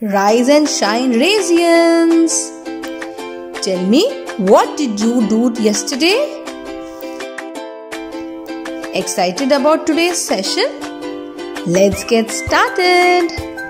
Rise and shine, Raisians! Tell me, what did you do yesterday? Excited about today's session? Let's get started!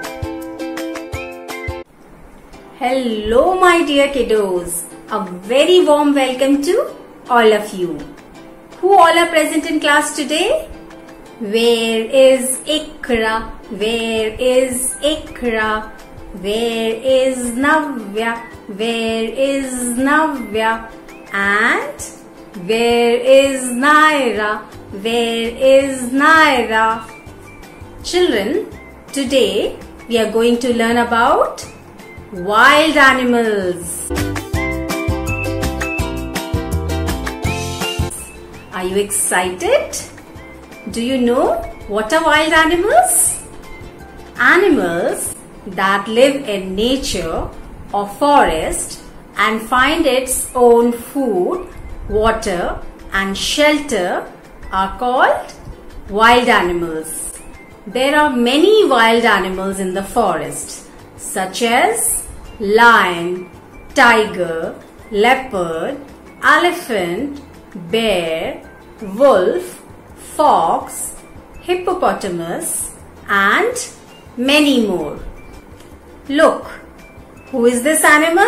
Hello my dear kiddos, a very warm welcome to all of you. Who all are present in class today? Where is Ikra? Where is Ikra? Where is Navya? Where is Navya? And where is Naira? Where is Naira? Children, today we are going to learn about wild animals. Are you excited? Do you know what are wild animals? Animals that live in nature or forest and find its own food, water and shelter are called wild animals. There are many wild animals in the forest such as lion, tiger, leopard, elephant, bear, wolf, fox, hippopotamus and many more. Look, who is this animal?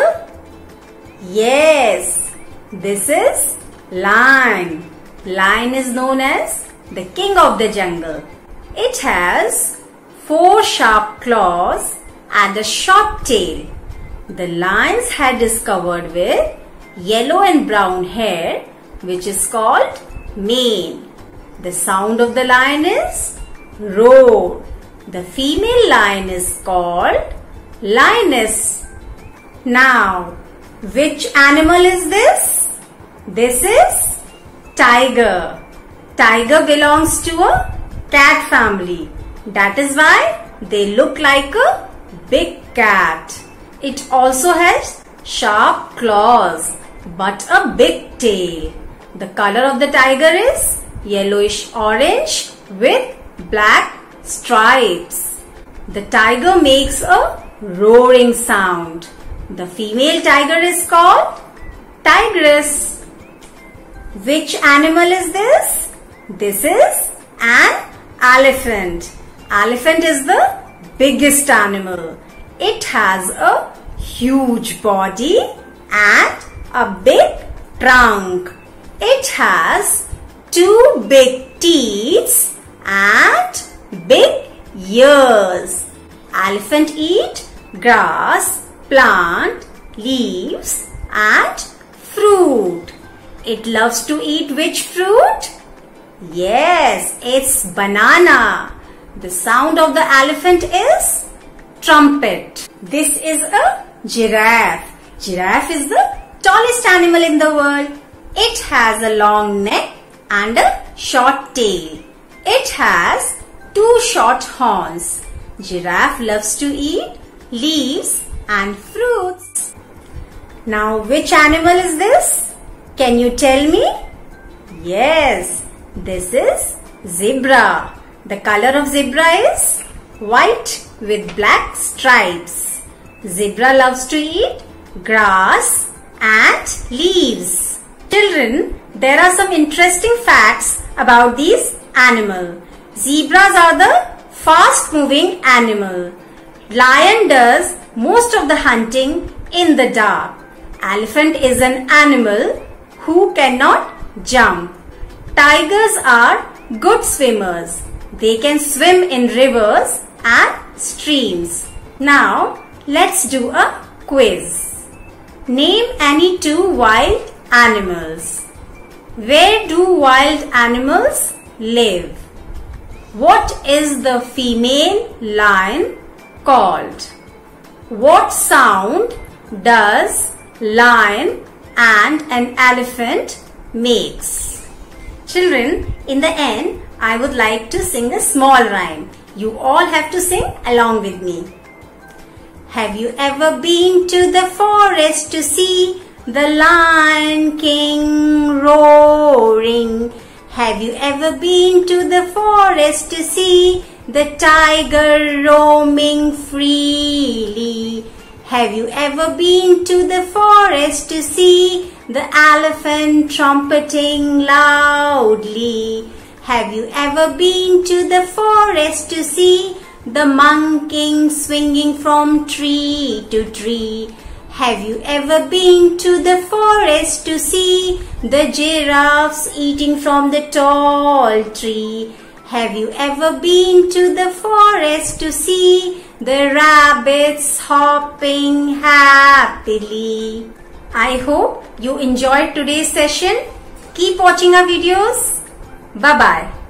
Yes, this is lion. Lion is known as the king of the jungle. It has 4 sharp claws and a short tail. The lion's head is covered with yellow and brown hair, which is called mane. The sound of the lion is roar. The female lion is called lioness. Now, which animal is this? This is tiger. Tiger belongs to a cat family. That is why they look like a big cat. It also has sharp claws but a big tail. The color of the tiger is yellowish orange with black stripes. The tiger makes a roaring sound. The female tiger is called tigress. Which animal is this? This is an elephant. Elephant is the biggest animal. It has a huge body and a big trunk. It has 2 big teeth and big ears. Elephant eat grass, plant, leaves and fruit. It loves to eat which fruit? Yes, it's banana. The sound of the elephant is trumpet. This is a giraffe. Giraffe is the tallest animal in the world. It has a long neck and a short tail. It has 2 short horns. Giraffe loves to eat leaves and fruits. Now, which animal is this? Can you tell me? Yes, this is zebra. The color of zebra is white with black stripes. Zebra loves to eat grass and leaves. Children, there are some interesting facts about these animals. Zebras are the fast-moving animal. Lion does most of the hunting in the dark. Elephant is an animal who cannot jump. Tigers are good swimmers. They can swim in rivers and streams. Now, let's do a quiz. Name any 2 wild animals. Where do wild animals live? What is the female lion called? What sound does lion and an elephant makes? Children, in the end, I would like to sing a small rhyme. You all have to sing along with me. Have you ever been to the forest to see the Lion King roaring? Have you ever been to the forest to see the tiger roaming freely. Have you ever been to the forest to see the elephant trumpeting loudly? Have you ever been to the forest to see the monkey swinging from tree to tree? Have you ever been to the forest to see the giraffes eating from the tall tree? Have you ever been to the forest to see the rabbits hopping happily? I hope you enjoyed today's session. Keep watching our videos. Bye-bye.